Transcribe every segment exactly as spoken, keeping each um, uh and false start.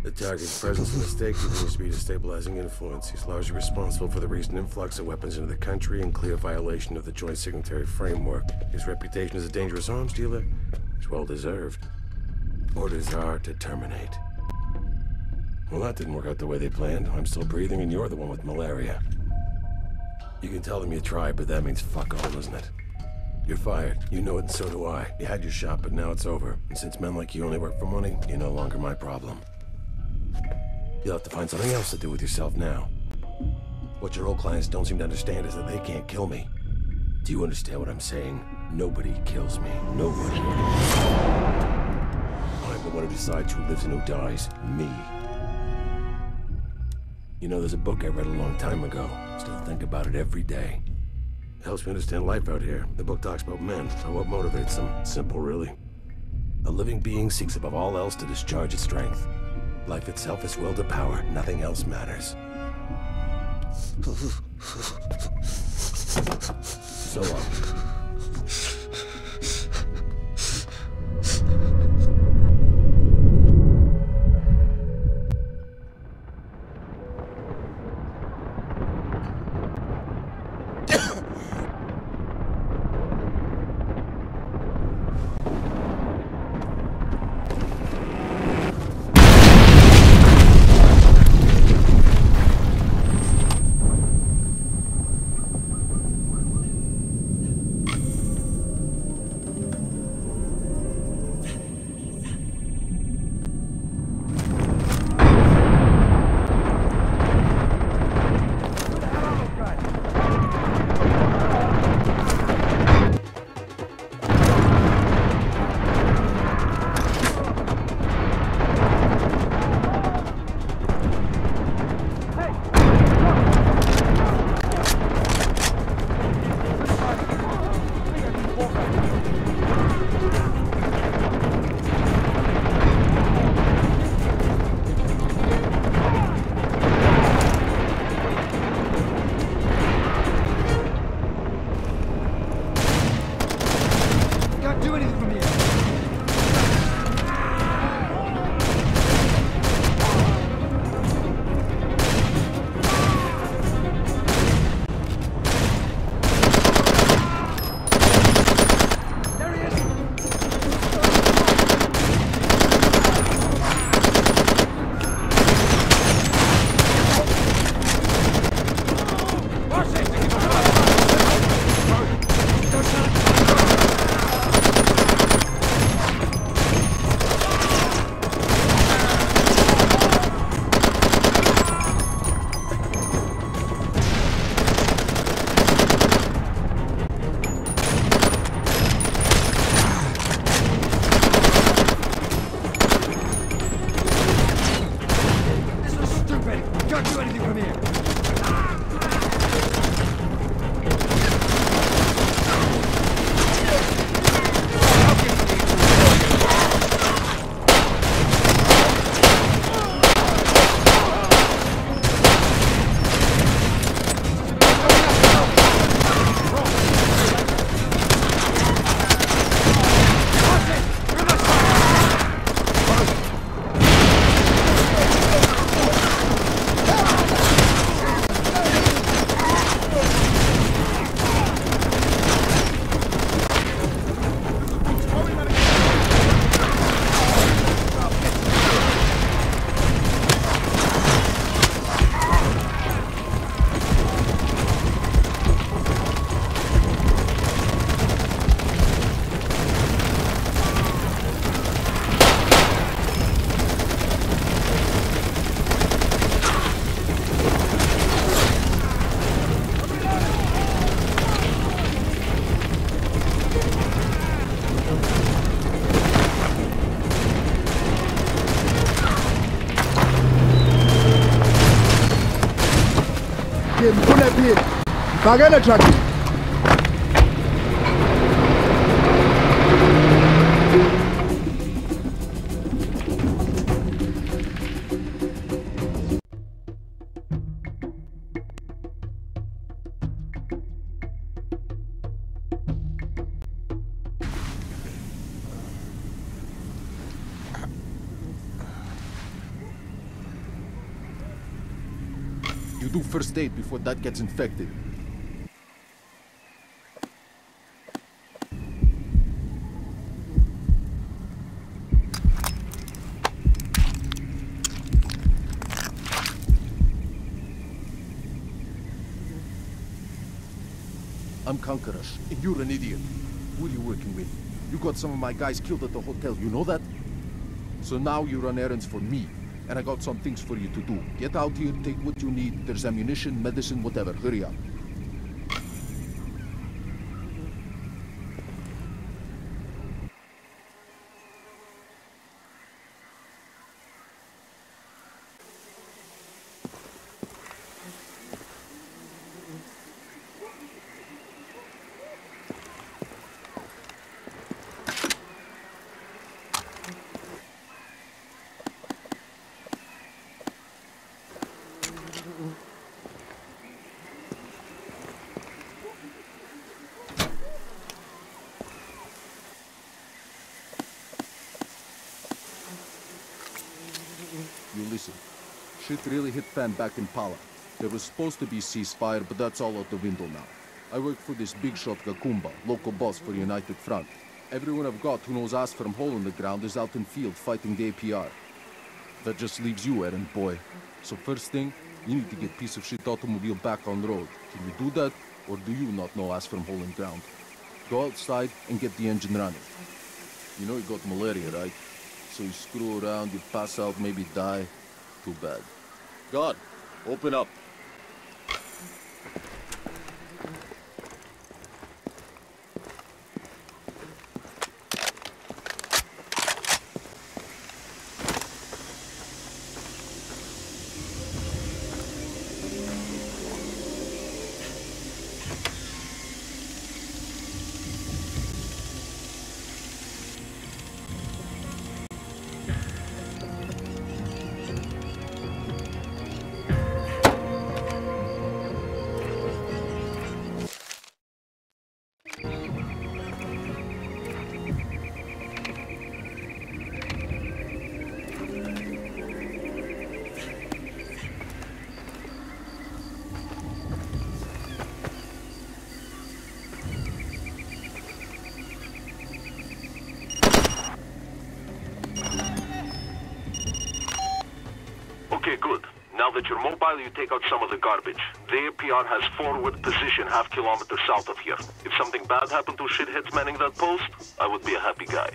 The target's presence in the state continues to be a destabilizing influence. He's largely responsible for the recent influx of weapons into the country in clear violation of the Joint Signatory Framework. His reputation as a dangerous arms dealer is well deserved. Orders are to terminate. Well, that didn't work out the way they planned. I'm still breathing and you're the one with malaria. You can tell them you tried, but that means fuck all, doesn't it? You're fired. You know it and so do I. You had your shot, but now it's over. And since men like you only work for money, you're no longer my problem. You'll have to find something else to do with yourself now. What your old clients don't seem to understand is that they can't kill me. Do you understand what I'm saying? Nobody kills me. Nobody. I'm the one who decides who lives and who dies. Me. You know, there's a book I read a long time ago. Still think about it every day. It helps me understand life out here. The book talks about men, and what motivates them. Simple, really. A living being seeks above all else to discharge its strength. Life itself is will to power. Nothing else matters. So long. Bagana truck. You do first aid before that gets infected. I'm Kankarash, and you're an idiot. Who are you working with? You got some of my guys killed at the hotel, you know that? So now you run errands for me, and I got some things for you to do. Get out here, take what you need. There's ammunition, medicine, whatever. Hurry up. You listen. Shit really hit fan back in Pala. There was supposed to be ceasefire, but that's all out the window now. I work for this big shot Gakumba, local boss for United Front. Everyone I've got who knows ass from hole in the ground is out in field fighting the A P R. That just leaves you, errand boy. So first thing, you need to get piece of shit automobile back on road. Can you do that, or do you not know ass from hole in ground? Go outside and get the engine running. You know you got malaria, right? So you screw around, you pass out, maybe die. Too bad. God, open up. Okay, good. Now that you're mobile, you take out some of the garbage. The A P R has forward position half kilometer south of here. If something bad happened to shitheads manning that post, I would be a happy guy.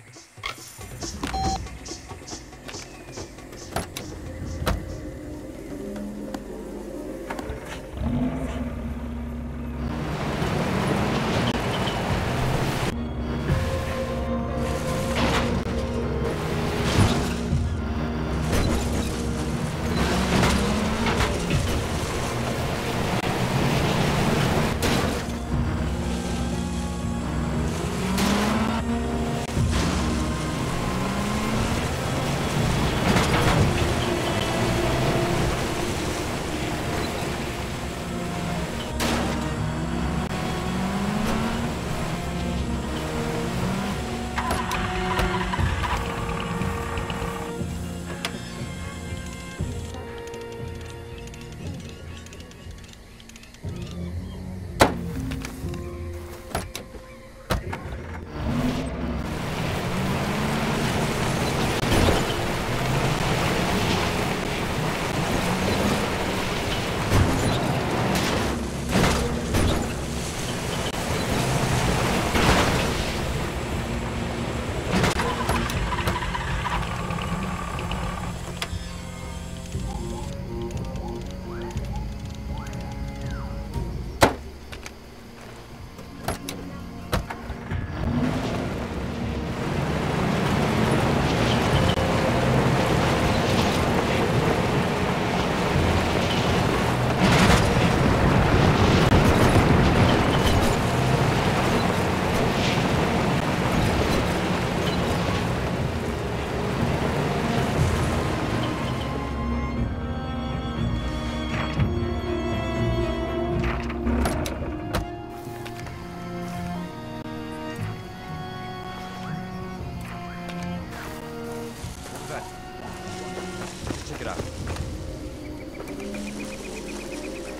Check it out.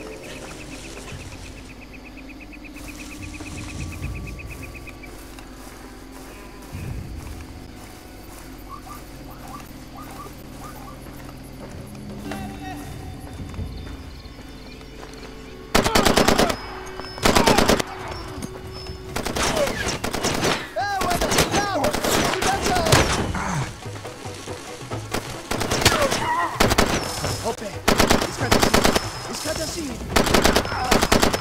Hoppe, escada-se, escada-se.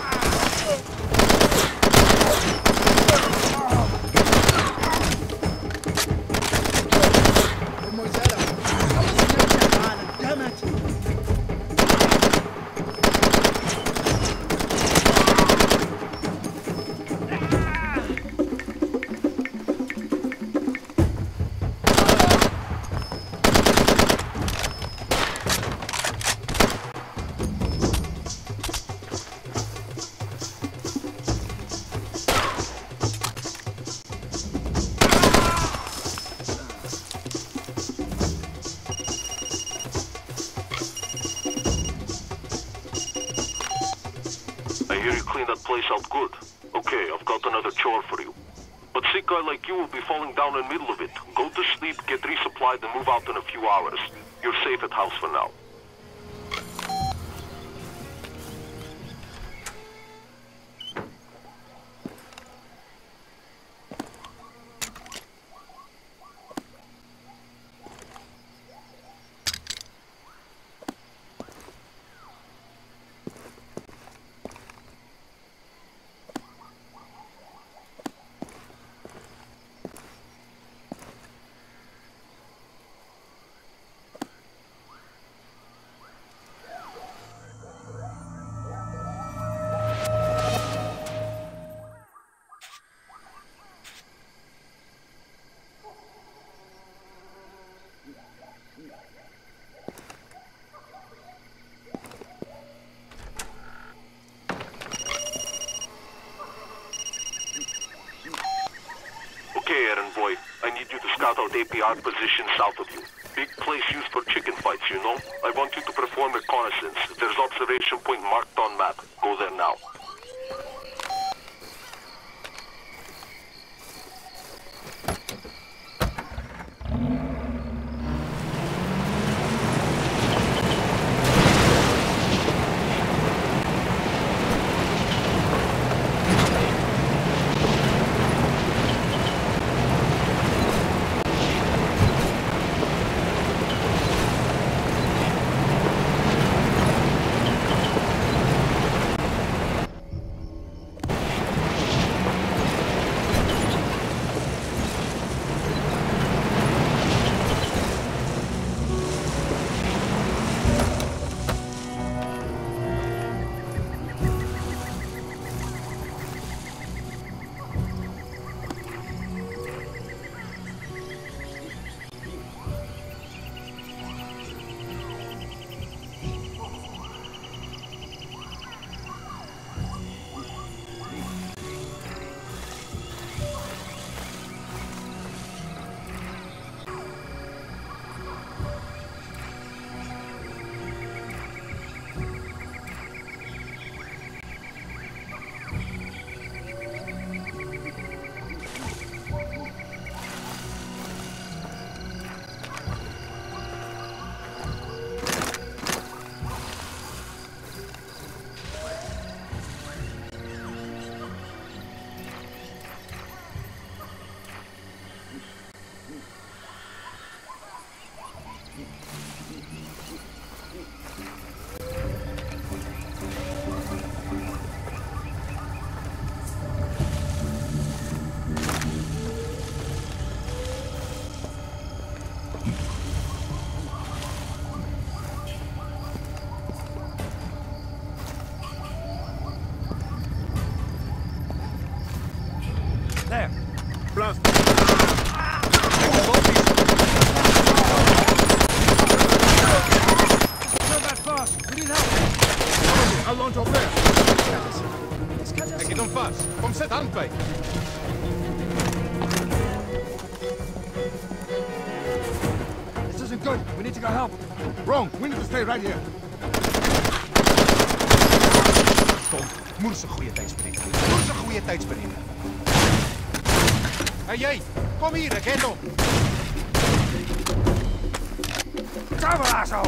Moisella, damn it. I hear you cleaned that place out good. Okay, I've got another chore for you. But sick guy like you will be falling down in the middle of it. Go to sleep, get resupplied, and move out in a few hours. You're safe at house for now. Okay, errand boy. I need you to scout out A P R position south of you. Big place used for chicken fights, you know? I want you to perform reconnaissance. There's observation point marked on map. Go there now. There. Blast. Not that fast. We need help. I'll launch off there. Ekki don't fast. Kom set handbike. This isn't good. We need to go help. Wrong. We need to stay right here. Moeder is een goede tijdsbericht. Moeder is een goede tijdsbericht. Hé jij, kom hier, Gendo. Camera zo!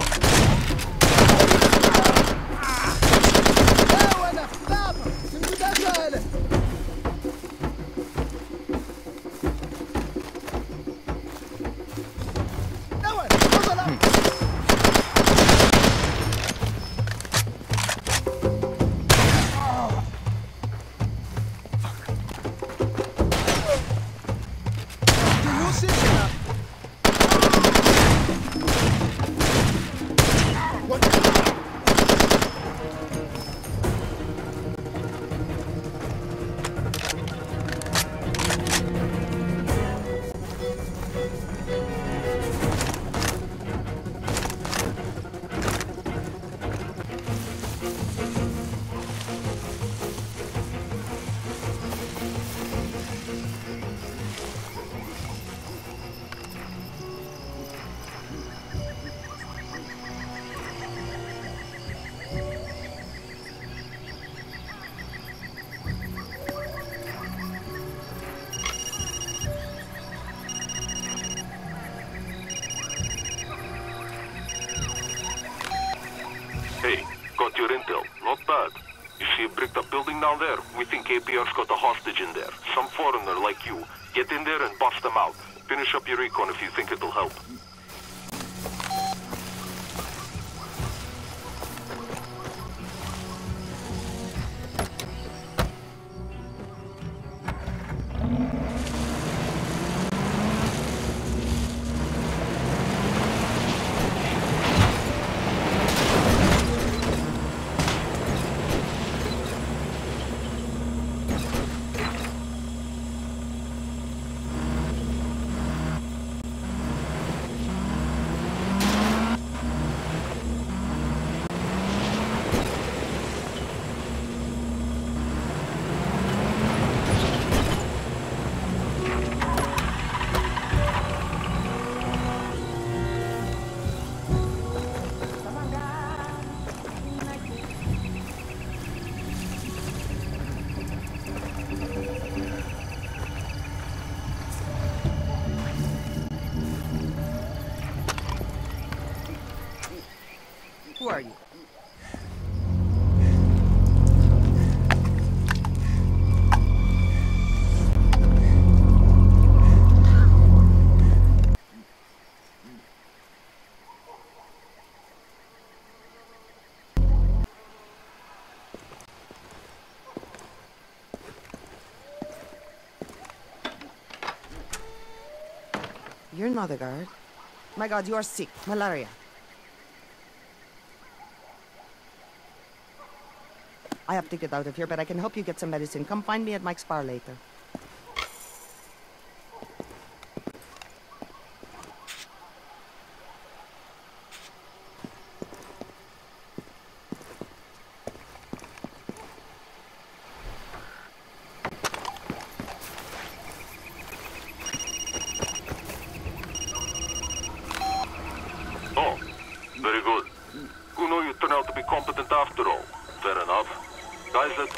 Hey, got your intel. Not bad. You see a bricked up building down there? We think A P R's got a hostage in there. Some foreigner like you. Get in there and bust them out. Finish up your recon if you think it'll help. Who are you? You're not a guard. My God, you are sick. Malaria. I have to get out of here, but I can help you get some medicine. Come find me at Mike's bar later. Oh, very good. You know you turn out to be competent after all. Fair enough. Guys, let...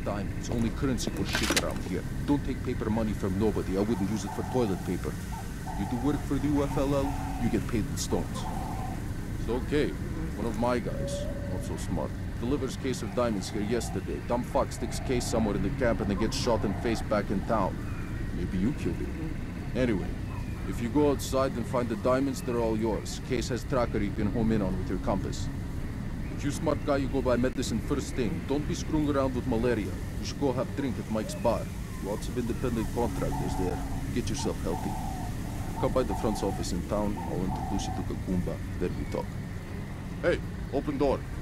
diamonds. Only currency for shit around here. Don't take paper money from nobody. I wouldn't use it for toilet paper. You do work for the U F L L, you get paid in stones. It's okay. One of my guys, not so smart, delivers case of diamonds here yesterday. Dumb fuck sticks case somewhere in the camp and then gets shot and face back in town. Maybe you killed him. Anyway, if you go outside and find the diamonds, they're all yours. Case has tracker you can home in on with your compass. If you smart guy, you go buy medicine first thing. Don't be screwing around with malaria. You should go have drink at Mike's bar. Lots of independent contractors there. Get yourself healthy. Come by the front office in town. I'll introduce you to Kakumba. Then we talk. Hey, open door.